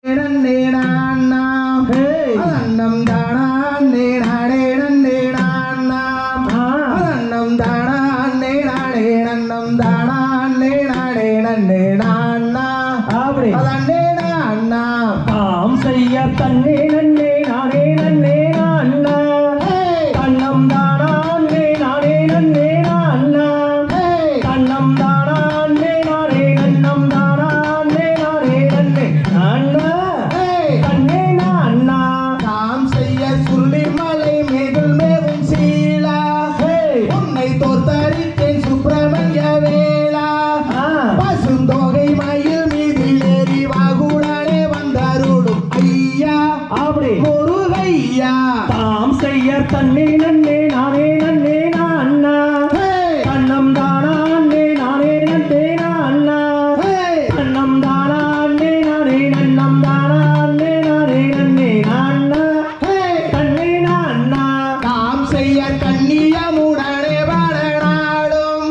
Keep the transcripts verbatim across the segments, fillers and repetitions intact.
தன்னே நன்னே நானே நன்னே அண்ணா கண்ணம் தானே நானே நன்னே அண்ணா கண்ணம் தானே நானே நன்னம் தானே நானே நன்னே அண்ணா கண்ணே அண்ணா தாம் செய்ய சுருளி மலை மேகல் மேவும் சீலா உன்னை தோத்தரித்தேன் சுப்பிரமணிய வேளா பசுந்தொகை மயில் மீதில் ஏறி வாகுடனே வந்தருடும் ஐயா முருகையா தாம் செய்ய தன்னே நன்னே நானே நன்னே அண்ணா கண்ணம் தானே நானே நன்னே அண்ணா கண்ணம் தானே நானே நன்னம் தானே நானே நன்னே அண்ணா கண்ணே அண்ணா தாம் செய்ய கண்ணியமுடனே வளநாடும்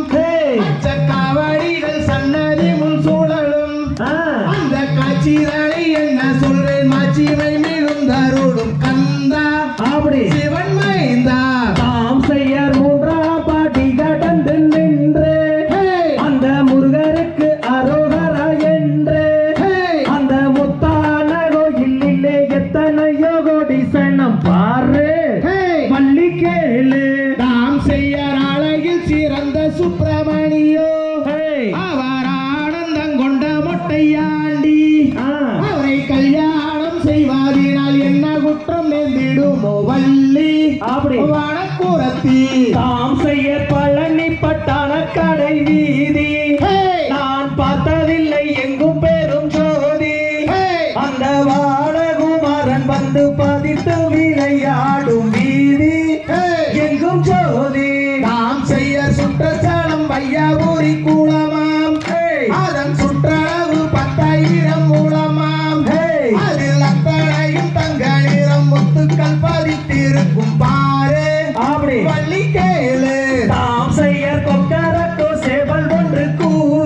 காவடிகள் சன்னதி முன் சூழலும் அந்த காட்சிதனை என்ன சொல்றேன் மாட்சிமை மிகுந்தருளும் கந்தா அப்படி சிவன் மைந்தா தாம் செய்ய மூன்றாம் பாட்டி கடந்து நின்று அந்த முருகருக்கு அரோகரா என்று அந்த முத்தான கோயிலே எத்தனையோ கோடி சனம் பாரு பள்ளி கேளு தாம் செய்ய அழகில் சிறந்த சுப்பிரமணியோ அவர் ஆனந்தம் கொண்ட மொட்டையாண்டி அவரை கல்யாணம் செய்வதினால் என்ன குற்றம் நேர்ந்திடுமோ வள்ளி அப்படி வடக்குரத்தி தாம் செய்ய பழனி பட்டான கடை வீதி நான் பார்த்ததில்லை எங்கும் பெரும் ஜோதி அந்த வாடகுமாரன் வந்து பதித்து விளையாடும் வீதி எங்கும் ஜோதி தாம் செய்ய சுற்றச்சாலம் வையாபுரி கூலமாம் அதன் சுற்றளவு பத்தாயிரம் மூலமாம் அதில் அத்தனையும் தங்க நிறம் முத்துக்கள் பதித்திருக்கும் பாரு அப்படி வள்ளி கேளு தாம் செய்ய கொக்கரக்கோ சேவல் ஒன்று கூவ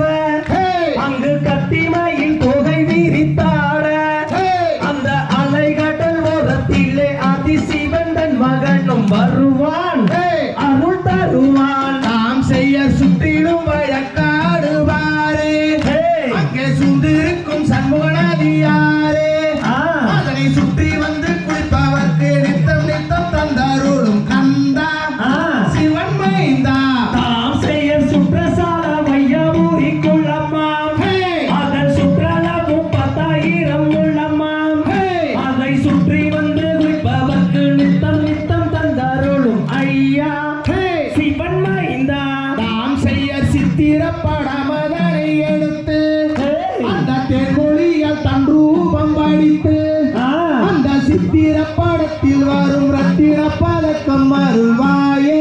அங்கு கத்திமையில் தொகை விரித்தாட அந்த அலைகடல் ஓரத்திலே அதிசிவந்தன் மகனும் வருவான் அருள் தருவான் தாம் செய்ய சுற்றிலும் வழக்காடு பாரு அங்கே சுந்திருக்கும் சண்முகநதியாரே அதனை சுற்றி வந்து குளிப்பவர்க்கு நித்தம் நித்தம் தந்தருளும் கந்தா சிவன் மைந்தா தாம் செய்ய சுற்றசால வையாபுரி குள்ளம்மாம் அதன் சுற்றளவும் பத்தாயிரம் உள்ளம்மாம் அதை சுற்றி வந்து குளிப்பவர்க்கு நித்தம் நித்தம் தந்தருளும் ஐயா சிவன் மைந்தா தாம் செய்ய சித்திரப்படமதனை எடுத்து அந்த தென்மொழியால் தன் ரூபம் படித்து அந்த சித்திரப்படத்தில் வரும் ரத்தின பதக்கம் அருள்வாயே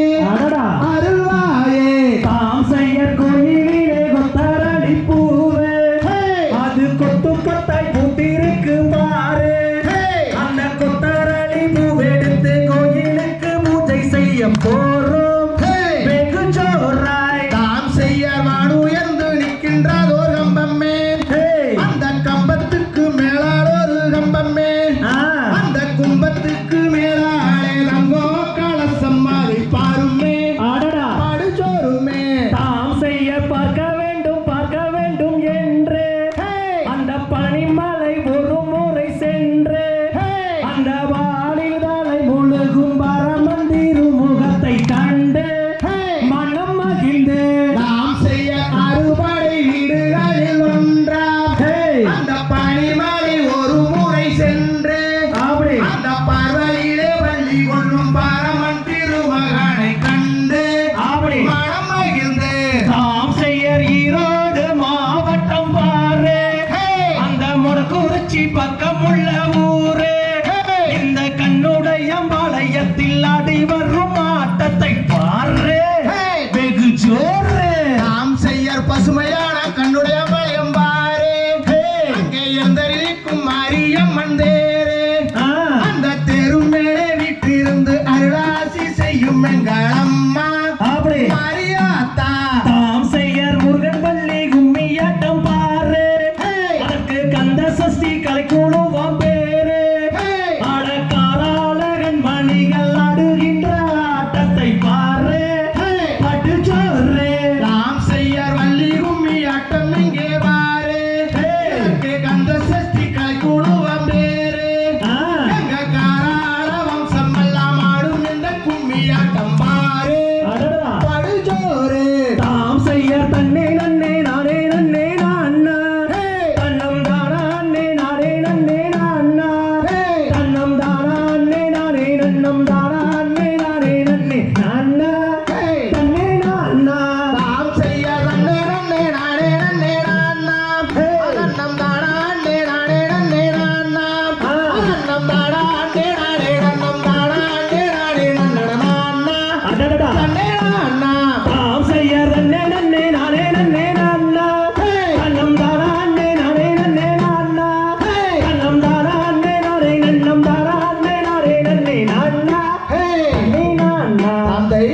அருள்வாயே தாம் செய்ய கோயிலிலே கொத்தரடி பூவே அது கொத்து கொத்தாய் பூத்திருக்கு பாரு அந்த கொத்தரடி பூவெடுத்து கோயிலுக்கு பூஜை செய்ய போறோம் வெகு ஜோராய் தாம் செய்ய வான் உயர்ந்து நிற்கின்றதோர் கம்பமே அந்த கம்பத்துக்கு மேலால் ஒரு கம்பமே அந்த கும்பத்துக்கு மேலாலே தங்கோ கலசம் அதை பாருமே பாடுச்சோருமே தாம் செய்ய பார்க்க வேண்டும் பார்க்க வேண்டும் என்று அந்த பனிமலை ஒரு முறை சென்று அந்த வானில் தலை முழுகும் பரமந்திரு முகத்தை கண்டு மனம் மகிழ்ந்து தாம் செய்ய அறுபடை வீடுகளில் ஒன்றாம் அந்த பனிமலை ஒரு முறை சென்று அப்படி அந்த பார்வையிலே பள்ளி கொள்ளும் பரமன் திருமகனை கண்டு அப்படி மனம் மகிழ்ந்து தாம் செய்ய ஈரோடு மாவட்டம் பாரு அந்த முடக்குறிச்சி பக்கம் உள்ள ஊரு இந்த கண்ணுடைய பாளையத்தில் ஆடி வரும் ஆட்டத்தை பாரு வெகு ஜோரு தாம் செய்ய பசுமையான கண்ணுடைய பயம் பாரு அங்கே எழுந்தரிக்கும் மாரியம்மன் தேரு அந்த தெருமேலே வீட்டிலிருந்து அருளாசி செய்யும் எங்கள் அம்மா அப்படி மாரியாத்தா தாம் செய்ய முருகன் பள்ளி கும்மியாட்டம் பாரு அதற்கு கந்த சஷ்டி கலை குழுவம்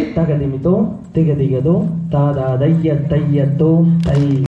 தகதிமிதோ திகதிகதோ தாதா தைய தையத்தோ தை